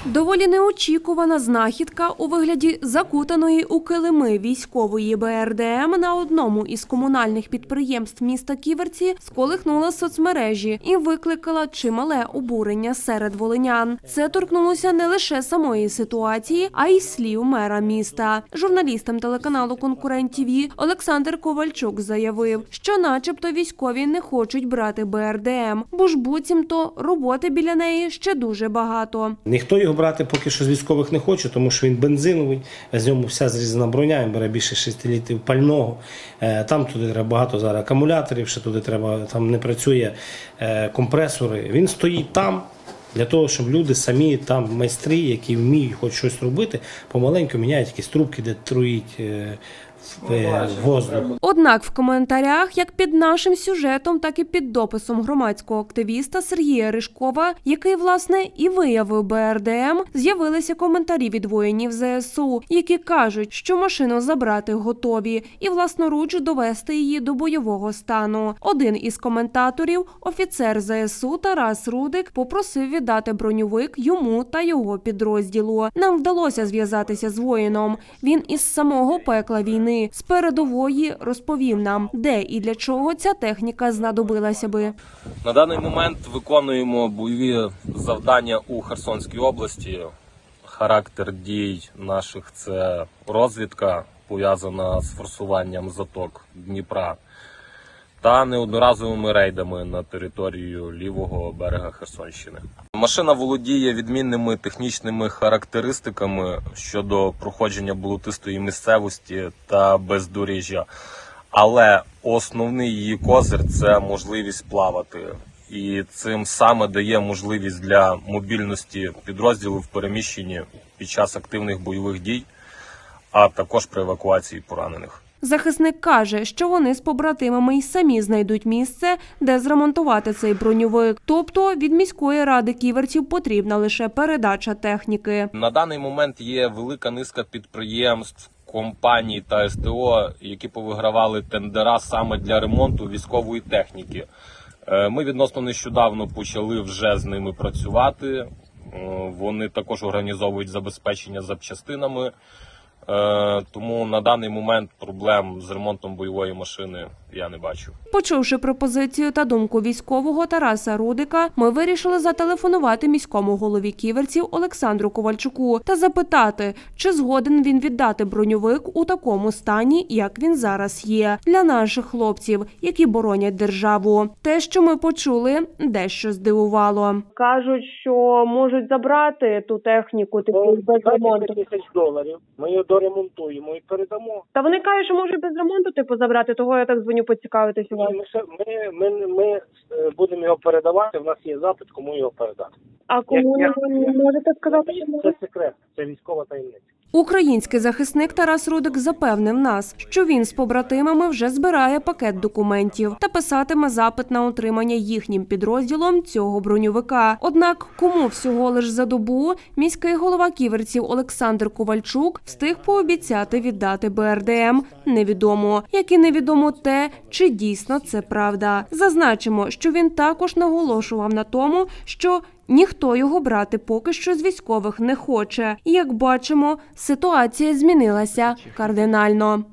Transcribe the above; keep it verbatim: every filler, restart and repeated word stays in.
Доволі неочікувана знахідка у вигляді закутаної у килими військової Б Р Д М на одному із комунальних підприємств міста Ківерці сколихнула соцмережі і викликала чимале обурення серед волинян. Це торкнулося не лише самої ситуації, а й слів мера міста. Журналістам телеканалу «Конкурент Т В» Олександр Ковальчук заявив, що начебто військові не хочуть брати Б Р Д М, бо ж буцімто роботи біля неї ще дуже багато. Ніхто його брати поки що з військових не хоче, тому що він бензиновий, з ньому вся зрізана броня, він бере більше шести літрів пального. Там туди треба багато зараз акумуляторів, ще туди треба, там не працює компресори. Він стоїть там для того, щоб люди самі там майстри, які вміють хоч щось робити, помаленьку міняють якісь трубки, де труїть воздух. Однак в коментарях, як під нашим сюжетом, так і під дописом громадського активіста Сергія Ришкова, який, власне, і виявив Б Р Д М, з'явилися коментарі від воїнів З С У, які кажуть, що машину забрати готові і власноруч довести її до бойового стану. Один із коментаторів, офіцер З С У Тарас Рудик, попросив віддати броньовик йому та його підрозділу. Нам вдалося зв'язатися з воїном. Він із самого пекла війни, з передової, розповів нам, де і для чого ця техніка знадобилася би. На даний момент виконуємо бойові завдання у Херсонській області. Характер дій наших – це розвідка, пов'язана з форсуванням заток Дніпра, та неодноразовими рейдами на територію лівого берега Херсонщини. Машина володіє відмінними технічними характеристиками щодо проходження болотистої місцевості та бездоріжжя, але основний її козир – це можливість плавати. І цим саме дає можливість для мобільності підрозділу в переміщенні під час активних бойових дій, а також при евакуації поранених. Захисник каже, що вони з побратимами й самі знайдуть місце, де зремонтувати цей броньовик. Тобто від міської ради ківерців потрібна лише передача техніки. На даний момент є велика низка підприємств, компаній та С Т О, які повигравали тендера саме для ремонту військової техніки. Ми відносно нещодавно почали вже з ними працювати. Вони також організовують забезпечення запчастинами. Тому на даний момент проблем з ремонтом бойової машини я не бачу. Почувши пропозицію та думку військового Тараса Рудика, ми вирішили зателефонувати міському голові ківерців Олександру Ковальчуку та запитати, чи згоден він віддати броньовик у такому стані, як він зараз є, для наших хлопців, які боронять державу. Те, що ми почули, дещо здивувало. Кажуть, що можуть забрати ту техніку типу, без ремонту. тисяч доларів. Ми її доремонтуємо і передамо. Та вони кажуть, що можуть без ремонту типу забрати, того я так дзвоню поцікавитися. Ми, ми, ми, ми будемо його передавати, в нас є запит, кому його передати. А кому як, не як, можете сказати, що це секрет, це військова таємниця. Український захисник Тарас Рудик запевнив нас, що він з побратимами вже збирає пакет документів та писатиме запит на отримання їхнім підрозділом цього броньовика. Однак кому всього лиш за добу міський голова ківерців Олександр Ковальчук встиг пообіцяти віддати Б Р Д М, невідомо. Як і невідомо те, чи дійсно це правда. Зазначимо, що він також наголошував на тому, що ніхто його брати поки що з військових не хоче. І, як бачимо, ситуація змінилася кардинально.